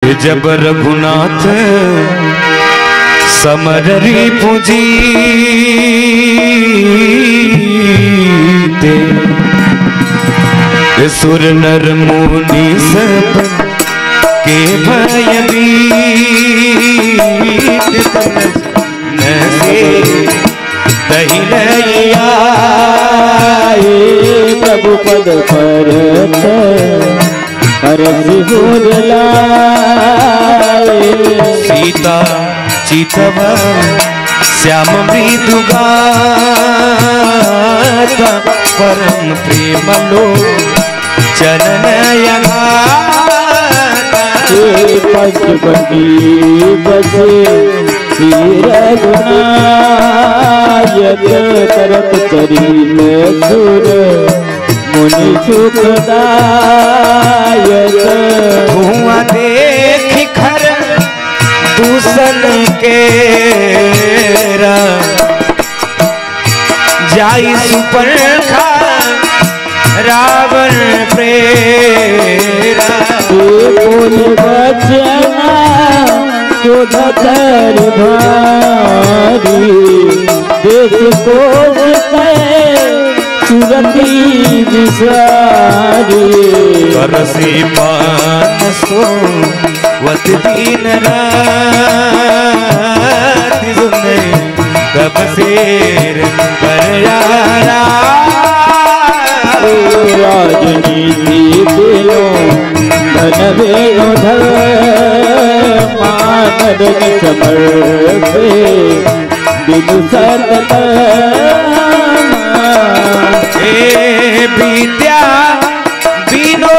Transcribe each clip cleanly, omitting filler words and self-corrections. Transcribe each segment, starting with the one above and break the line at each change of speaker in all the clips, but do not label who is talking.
जब रघुनाथ समररी पूजी सुर नर मुनि सब के भयभीत नसे दहिया
प्रभु पद पर
सीता चितव श्याम मृदुगाता परम प्रेम लो चरण
पंचपति बसे रघुनायक करत चरित सुर मुनि सुखदायक
धुआं देख खर दूषण के जाई सुपर्णखा रावण प्रेरा
बोल बचना धर भारी देश को सुरती विसारी
करसी पान सो वत दीन रात सुने कब शेर पर
राजनीति दिलो धन वेणु धर मानद समर्पे बिनु सतत
विद्या बिनो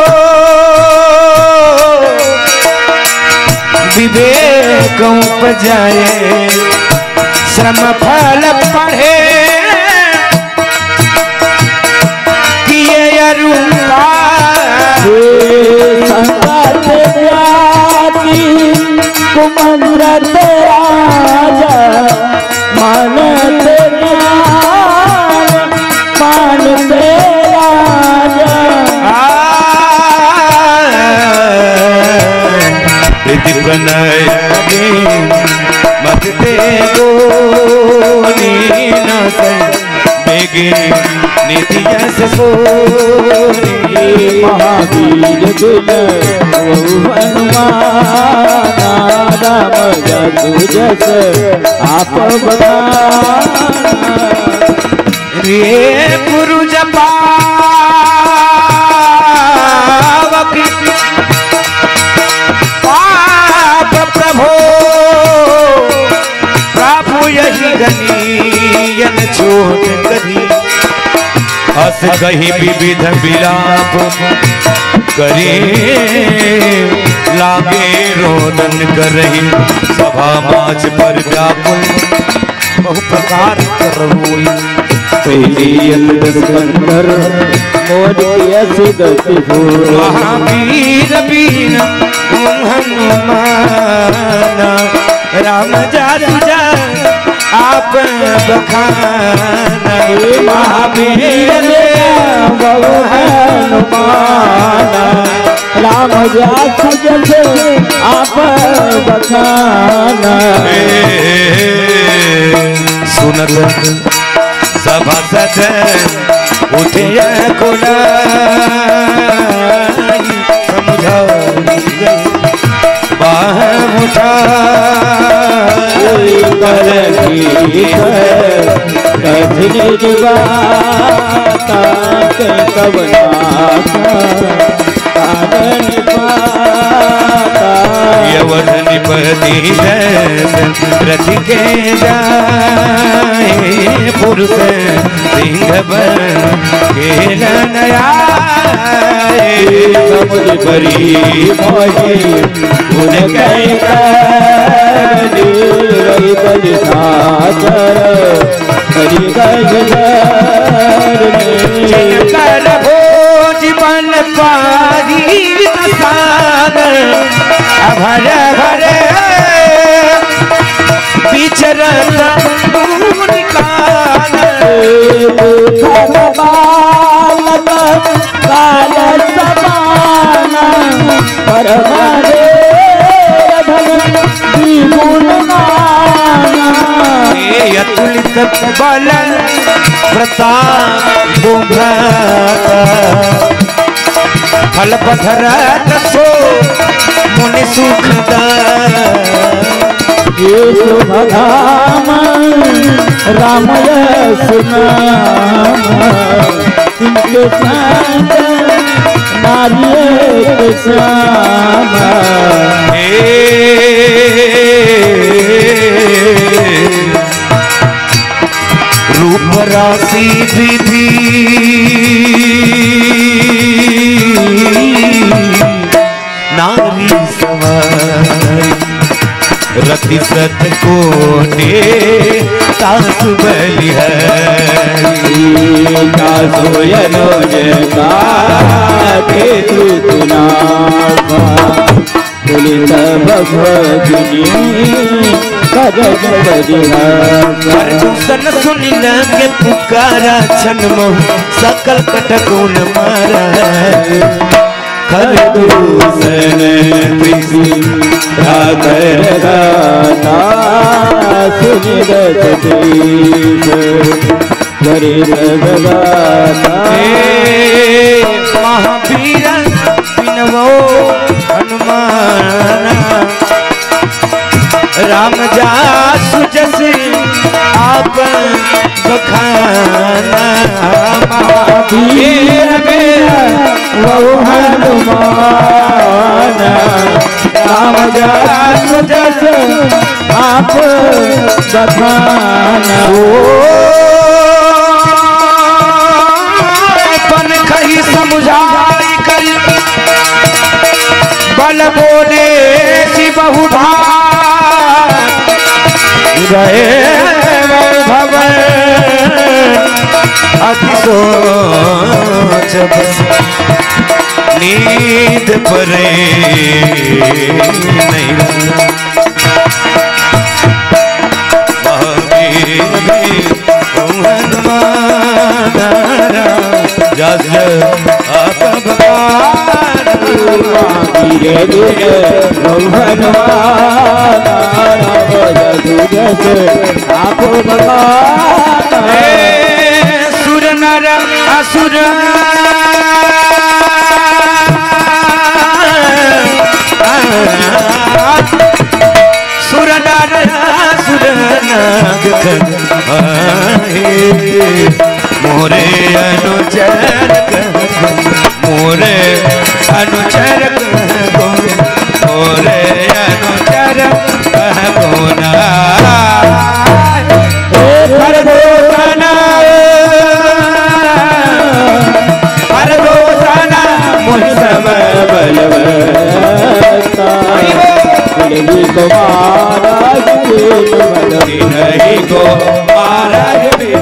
विवेक उपजाए श्रम फल पढ़े किए अरुणा
संगत जाति कुमंद्रत राजा मानत मानते राजा
प्रणय मत दे गोनी न बेगे नित्य से सोनी
महावीर बिन हनुमाना राम जसु जस आप बखाना
रे पुरुष पावक पाप प्रभो प्रभु यही गनीयन छोट करी अस कही विविध विलाप करे लागे रोदन कर रही सभा माच पर व्याकुल बहु प्रकार कर
सिकंदर
महावीर बीन हनुमान राम जादू जा आप बखाना
महावीर हनुमान राम जादू जैसे आप बखाना
सुनत सभासद उठे कोला समझाई बाह उठा यवन निपति रथ के जाए पुरुष सिंह बन खेल नया
समुझ परी मोही उन कई बज सागर हरि
कर भोज बन पारी सागर भर भर बिचरत
काल समान पर
बल प्रताप फल पधरत सो मुनि सुखदा
ये शुभधाम रामय सुनाम तिनके संग नारिये के श्याम
रूप राशि विधि नारी सवारी रति सत कोटे तासु बलिहारी
सोयनो के तुनावा पुलित भगवती
अर्जुन सुन के पुकारा छन मोह सकल कटकुन मारा
खर दूषण प्रीति रागर गाता सुनि रसतीश गरीब गाता
महावीर बिनवो हनुमान राम जासु जस आप बखाना
महावीर वो हनुमान राम जासु जस आप बखाना
पन कही समुझाई कर बल बोले सी बहुभार गए भवन अति सोच बस नींद परे नहीं जस आप भगवान
आप भगवान
सुर नर असुर सुर नर असुर नाग मोरे अनुचर मोरे अनुचर मोरे अनुचर गोना हर गोना हर गोना मुझ समय
बलवता को महाराज
नहीं को महाराज